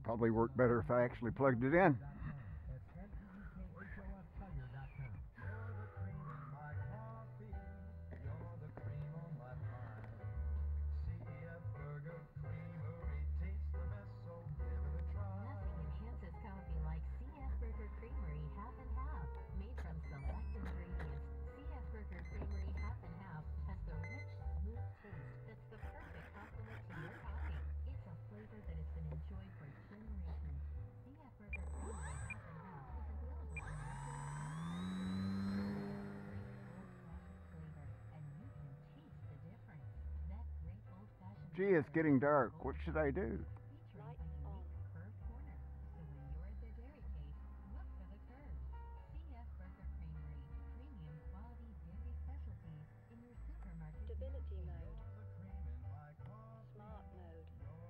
Probably work better if I actually plugged it in. Nothing enhances coffee like CF Burger Creamery Half and Half, made from select ingredients. CF Burger Creamery Half and Half has the rich, smooth taste that's the perfect complement to your coffee. It's a flavor that has been enjoyed for generations. CF Burger Creamery Half and Half is available in regular and old-fashioned flavor, and you can taste the difference. That great old-fashioned Gee, it's getting dark. What should I do? featuring a unique curved corner. So when you're at the dairy case, look for the curves. CF Burger Creamery, premium quality dairy specialties in your supermarket. Stability mode. Smart mode.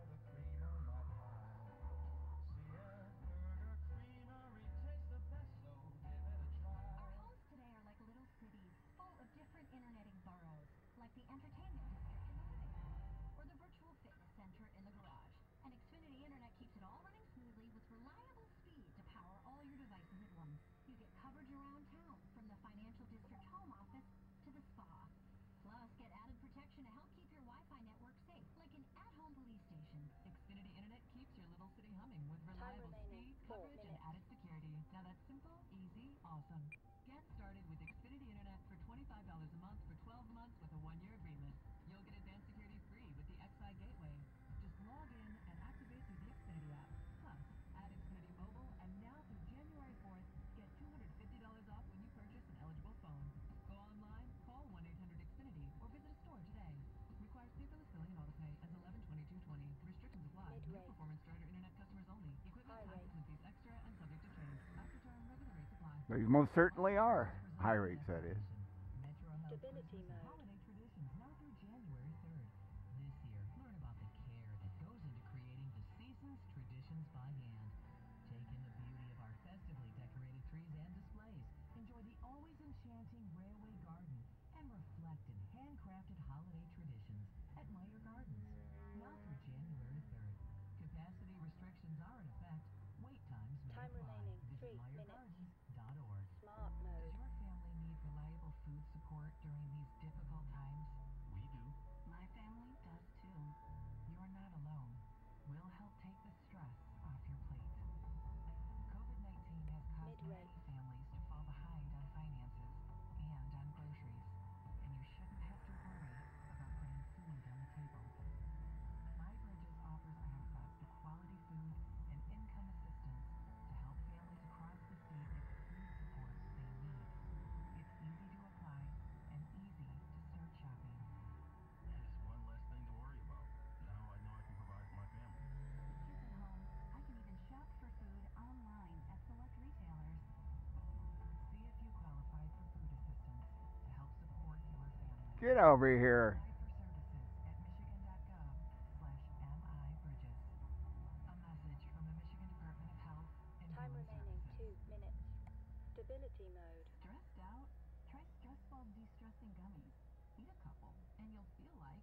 Our homes today are like little cities, full of different interneting boroughs, like the entertainment district in the living room, or the virtual fitness center in the garage. And Xfinity Internet keeps it all running smoothly with reliable speed to power all your devices at once. You get coverage around town, from the financial district home office to the spa. Plus, get added protection to help keep your Wi-Fi network safe, like an at-home police station. Xfinity Internet keeps your little city humming with reliable speed, coverage, and added security. Now that's simple, easy, awesome. Get started with Xfinity Internet for $25 a month for 12 months with a 1-year agreement. You'll get advanced security free with the XI Gateway. Just log in and activate through the Xfinity app. Plus, add Xfinity Mobile, and now through January 4th, get $250 off when you purchase an eligible phone. Go online, call 1-800-XFINITY, or visit a store today. Requires paperless billing and autopay. Ends 11/22/20. Restrictions apply. New performance starter internet customers only. Equipment, taxes, and fees extra and subject to change. After term, regular rates apply. They most certainly are. High rates, that is. Metro Health Stability Christmas and mode. holiday traditions now through January 3rd. This year, learn about the care that goes into creating the season's traditions by hand. Take in the beauty of our festively decorated trees and displays. Enjoy the always enchanting railway garden and reflect in handcrafted holiday traditions at Meyer Gardens. Now through January 3rd. Capacity restrictions are in effect. Wait times may Time apply. remaining, Visit 3 minutes. meyergardens.org. Smart Does mode. your family need reliable food support during these difficult times? We do. My family does too. You're not alone. We'll help take the stress off your plate. COVID-19 has caused Mid-rate. many families to fall behind on finances and on groceries, and you shouldn't have to worry about putting food on the table. MyBridges offers access to quality food and income assistance to help families across the state get the food support they need. It's easy to apply and easy to start shopping. It's one less thing to worry about. Now I know I can provide for my family. With kids at home, I can even shop for food online at select retailers. See if you qualify for food assistance to help support your family. Get over here. Apply for services at michigan.gov/MIBridges. A message from the Michigan Department of Health and Time Human remaining, Services. 2 minutes. Stability mode. Stressed out? Try Stress Ball De-Stressing Gummies. Eat a couple, and you'll feel like...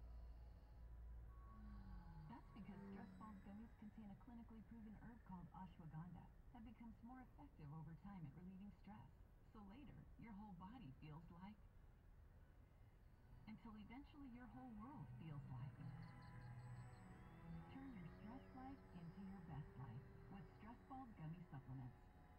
That's because Stress Balls gummies contain a clinically proven herb called ashwagandha that becomes more effective over time at relieving stress. So later, your whole body feels like... until eventually your whole world feels like... Turn your stress life into your best life with Stress Balls Gummy Supplements.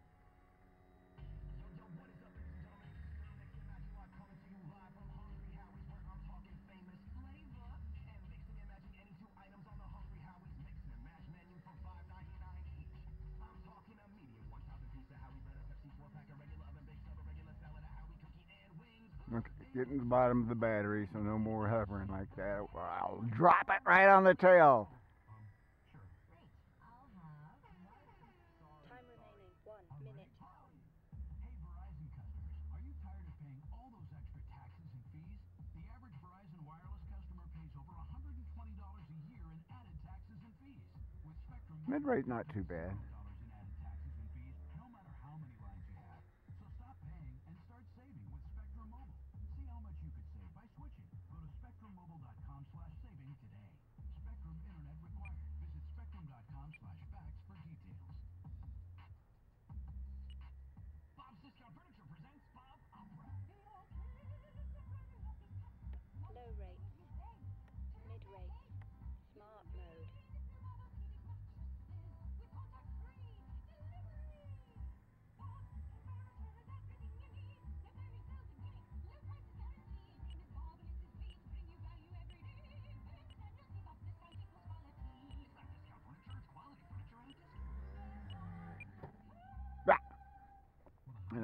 Yo, what is up, ladies and gentlemen? This is Slim Mix and Magic Mark coming to you live from Hungry Howie's, where I'm talking famous flavor and mixing and matching any two items on the Hungry Howie's mix and match menu for $5.99 each. I'm talking a medium 1,000-piece of Howie bread, a Pepsi 4-pack, a regular oven baked sub, a regular salad, a Howie cookie, and wings. Okay, getting to the bottom of the battery, so no more hovering like that. I'll drop it right on the tail. Sure. Great. I'll have... Time remaining, 1 minute. Hey, Verizon customers, are you tired of paying all those extra taxes and fees? The average Verizon wireless customer pays over $120 a year in added taxes and fees. With Spectrum, Mid-rate not too bad. $0 in added taxes and fees, no matter how many lines you have. So stop paying and start saving with Spectrum Mobile. See how much you could save by switching. Go to spectrummobile.com/saving today. Spectrum Internet required. Visit spectrum.com/back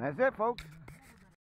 That's it, folks.